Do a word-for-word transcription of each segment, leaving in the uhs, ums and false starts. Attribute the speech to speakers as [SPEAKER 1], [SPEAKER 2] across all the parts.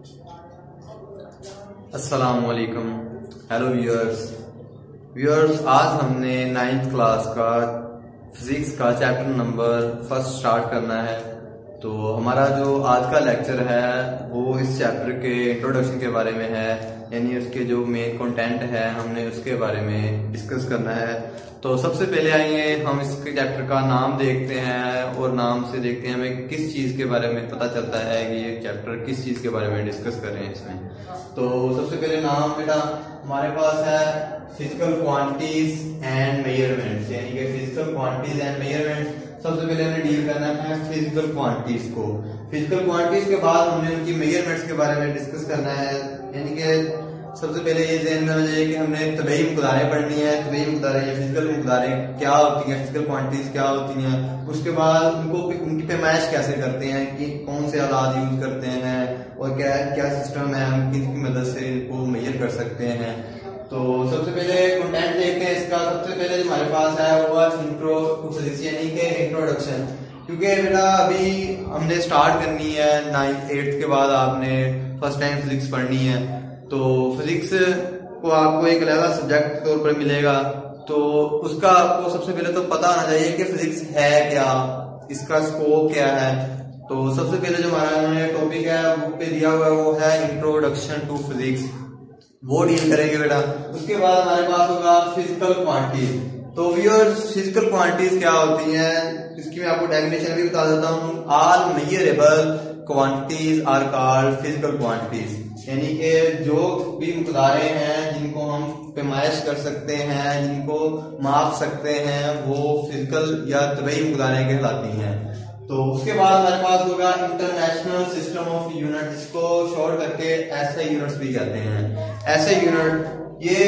[SPEAKER 1] अस्सलाम वालेकुम। Hello viewers viewers आज हमने नाइन्थ क्लास का फिजिक्स का चैप्टर नंबर फर्स्ट स्टार्ट करना है। तो हमारा जो आज का लेक्चर है वो इस चैप्टर के इंट्रोडक्शन के बारे में है, यानी उसके जो मेन कंटेंट है हमने उसके बारे में डिस्कस करना है। तो सबसे पहले आइए हम इसके चैप्टर का नाम देखते हैं और नाम से देखते हैं हमें किस चीज के बारे में पता चलता है कि ये चैप्टर किस चीज के बारे में डिस्कस कर रहे हैं इसमें। तो सबसे पहले नाम बेटा हमारे पास है फिजिकल क्वांटिटीज एंड मेजरमेंट्स, यानी कि फिजिकल क्वांटिटीज एंड मेजरमेंट्स। सबसे पहले हमें डील करना है फिजिकल क्वांटिटीज को। फिजिकल क्वांटिटीज के बाद हमने उनकी मेजरमेंट्स के बारे में डिस्कस करना है, यानी कि सबसे पहले ये ध्यान में होना चाहिए कि हमने तबई मकदारें पढ़नी है। तबई मकदारें या फिजिकल मकदारें क्या होती हैं, फिजिकल क्वांटिटीज क्या होती हैं, उसके बाद उनको उनकी पैमाइश कैसे करते हैं, कि कौन से आलात यूज करते हैं और क्या क्या सिस्टम है, हम किसकी मदद से इनको मेजर कर सकते हैं। तो सबसे पहले कंटेंट देखते हैं इसका। सबसे पहले जो हमारे पास है वो है इंट्रो टू फिजिक्स, यानी कि इंट्रोडक्शन। क्योंकि बेटा अभी हमने स्टार्ट करनी है नाइन्थ एट्थ के बाद आपने फर्स्ट टाइम फिजिक्स पढ़नी है, तो फिजिक्स को आपको एक अलग सब्जेक्ट के तौर पर मिलेगा। तो उसका आपको सबसे पहले तो पता होना चाहिए कि फिजिक्स है क्या, इसका स्कोप क्या है। तो सबसे पहले जो हमारा टॉपिक है बुक पे दिया हुआ है वो है इंट्रोडक्शन टू फिजिक्स, वो डील करेंगे बेटा। उसके बाद हमारे पास होगा फिजिकल क्वांटिटीज। तो व्यूअर्स फिजिकल क्वांटिटीज क्या होती हैं इसकी मैं आपको डेफिनेशन भी बता देता हूँ। All measurable quantities are called physical quantities, यानी कि जो भी मकदारें हैं जिनको हम पैमाइश कर सकते हैं, जिनको माप सकते हैं, वो फिजिकल या तबई मकदारें कहलाती हैं। तो उसके बाद हमारे पास होगा इंटरनेशनल सिस्टम ऑफ यूनिट, जिसको शॉर्ट करके ऐसे यूनिट्स भी कहते हैं। ऐसे यूनिट ये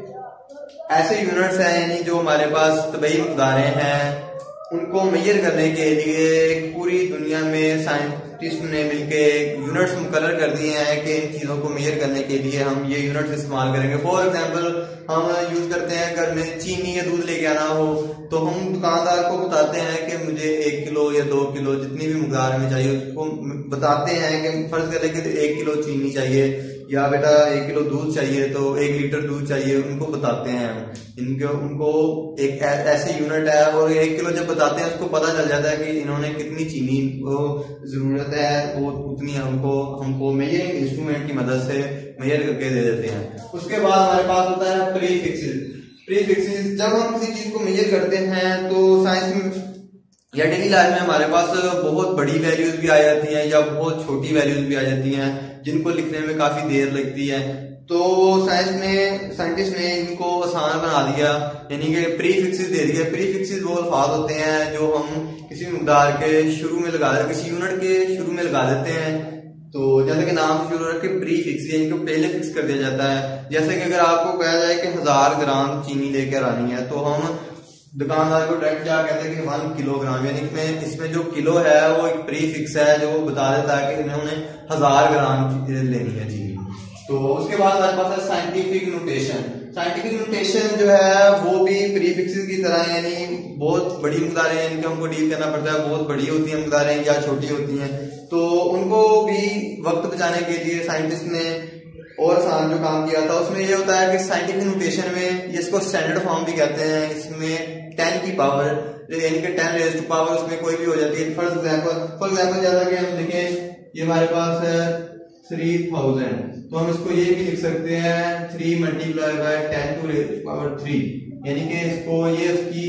[SPEAKER 1] ऐसे यूनिट्स हैं यानी जो हमारे पास तबई मकदारें हैं उनको मेजर करने के लिए पूरी दुनिया में साइंटिस्ट ने मिलके यूनिट्स मुकर्रर कर दिए हैं कि इन चीजों को मेजर करने के लिए हम ये यूनिट्स इस्तेमाल करेंगे। फॉर एग्जांपल हम यूज करते हैं घर में चीनी या दूध लेके आना हो तो हम दुकानदार को बताते हैं कि मुझे एक किलो या दो किलो जितनी भी मकदार में चाहिए उसको बताते हैं कि फर्ज कर लेके एक किलो चीनी चाहिए या बेटा एक किलो दूध चाहिए तो एक लीटर दूध चाहिए, उनको बताते हैं इनके उनको एक ऐसे यूनिट है। और एक किलो जब बताते हैं उसको पता चल जाता है कि इन्होंने कितनी चीनी को जरूरत है, वो उतनी हमको हमको मेजरिंग इंस्ट्रूमेंट की मदद से मेजर करके दे देते हैं। उसके बाद हमारे पास होता है प्री फिक्सेस। प्री फिक्सेस जब हम किसी चीज को मेजर करते हैं तो साइंस में या डेली लाइफ में हमारे पास बहुत बड़ी वैल्यूज भी आ जाती हैं या बहुत छोटी वैल्यूज भी आ जाती हैं जिनको लिखने में काफी देर लगती है। तो साइंस में साइंटिस्ट ने इनको आसान बना दिया, यानी कि प्री फिक्सेस दे दिया। प्री फिक्सेस वो अल्फाज होते हैं जो हम किसी मकदार के शुरू में लगा देते, किसी यूनिट के शुरू में लगा देते हैं। तो जैसे कि नाम से शुरू रख के प्री फिक्स, इनको पहले फिक्स कर दिया जाता है। जैसे कि अगर आपको कहा जाए कि हजार ग्राम चीनी लेकर आनी है तो हम दुकानदार को डायरेक्ट क्या कहते हैं कि वन किलोग्राम, यानी इसमें इसमें जो किलो है वो एक प्री फिक्स है जो बता देता है कि इन्होंने हजार ग्राम लेनी है चीनी। तो उसके बाद हमारे पास है साइंटिफिक नोटेशन। साइंटिफिक नोटेशन जो है वो भी प्री फिक्सेस की तरह, यानी बहुत बड़ी मकदारें हैं इनके हमको डील करना पड़ता है, बहुत बड़ी होती है मकदारें या छोटी होती हैं, तो उनको भी वक्त बचाने के लिए साइंटिस्ट ने और आसान जो काम किया था उसमें ये होता है कि साइंटिफिक नोटेशन में इसको स्टैंडर्ड फॉर्म भी कहते हैं। इसमें टेन की पावर यानी कि टेन रेज़ टू पावर उसमें कोई भी हो जाती है। फॉर एग्जांपल फॉर एग्जांपल जैसा कि हम देखें ये हमारे पास है थ्री थाउजेंड, तो हम इसको ये भी लिख सकते हैं three multiply by ten to raise power three, यानी कि इसको ये उसकी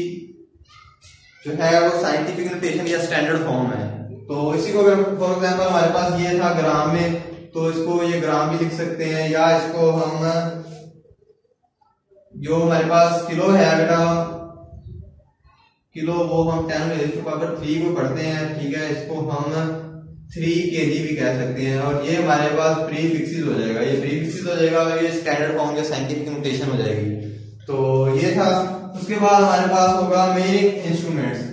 [SPEAKER 1] जो है वो साइंटिफिक नोटेशन या स्टैंडर्ड फॉर्म है। तो इसी को अगर फॉर एग्जांपल हमारे पास ये था ग्राम में तो इसको ये ग्राम भी लिख सकते हैं, या इसको हम जो हमारे पास किलो है बेटा किलो वो हम ten raise to power three को पढ़ते हैं, ठीक है, इसको हम थ्री केजी भी कह सकते हैं। और ये हमारे पास प्री फिक्सेस हो जाएगा, ये प्री फिक्सेस हो जाएगा और ये स्टैंडर्ड फॉर्म या साइंटिफिक नोटेशन हो जाएगी। तो ये था। उसके बाद हमारे पास होगा मेजरिंग इंस्ट्रूमेंट्स।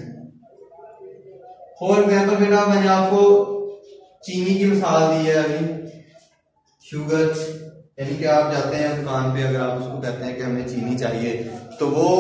[SPEAKER 1] फॉर एग्जांपल बेटा मैंने आपको चीनी की मिसाल दी है अभी, शुगर, यानी कि आप जाते हैं दुकान पे, अगर आप उसको कहते हैं कि हमें चीनी चाहिए तो वो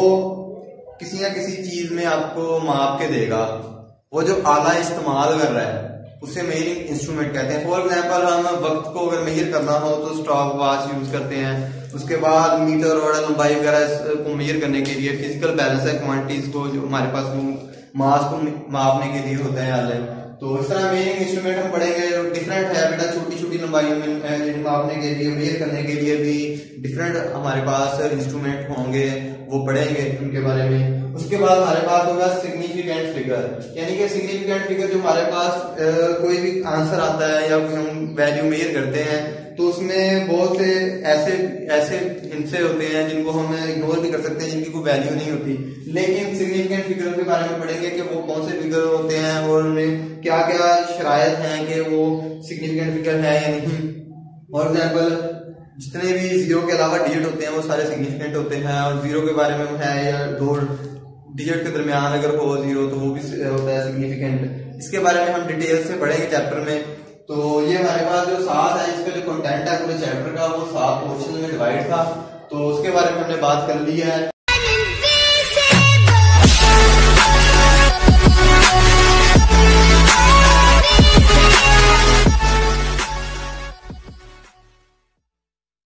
[SPEAKER 1] किसी ना किसी चीज में आपको माप के देगा। वो जो आला इस्तेमाल कर रहा है उसे मेजरिंग इंस्ट्रूमेंट कहते हैं। फॉर एग्जांपल हम वक्त को अगर मेजर करना हो तो स्टॉप वॉच यूज करते हैं। उसके बाद मीटर और लंबाई वगैरह को मेजर करने के लिए फिजिकल बैलेंस है, क्वांटिटीज को जो हमारे पास मास को मापने के लिए होता है हाल है। तो इस तरह मेजरिंग इंस्ट्रूमेंट हम पढ़ेंगे, डिफरेंट है बेटा, छोटी छोटी लंबाइयों में मापने के लिए, मेजर करने के लिए भी डिफरेंट हमारे पास इंस्ट्रूमेंट होंगे, वो पढ़ेंगे उनके बारे में। उसके बाद हमारे पास होगा सिग्निफिकेंट फिगर, यानी कि सिग्निफिकेंट फिगर जो हमारे पास आ, कोई भी आंसर आता है या कोई हम वैल्यू मेजर करते हैं तो उसमें बहुत से ऐसे ऐसे हिस्से होते हैं जिनको हम इग्नोर भी कर सकते हैं, जिनकी कोई वैल्यू नहीं होती। लेकिन सिग्निफिकेंट फिगर के बारे में पढ़ेंगे कि वो कौन से फिगर होते हैं और उनमें क्या क्या शरायत हैं कि वो सिग्निफिकेंट फिगर है या नहीं। फॉर एग्जाम्पल जितने भी जीरो के अलावा डिजिट होते हैं वो सारे सिग्निफिकेंट होते हैं, और जीरो के बारे में है या दो डिजिट के दरमियान अगर हो जीरो तो वो भी होता है सिग्निफिकेंट। इसके बारे में हम डिटेल से पढ़ेंगे चैप्टर में। तो ये हमारे पास जो सात है, इसका जो कंटेंट है पूरे चैप्टर का वो सात पोर्शन में डिवाइड था, तो उसके बारे में हमने बात कर ली है।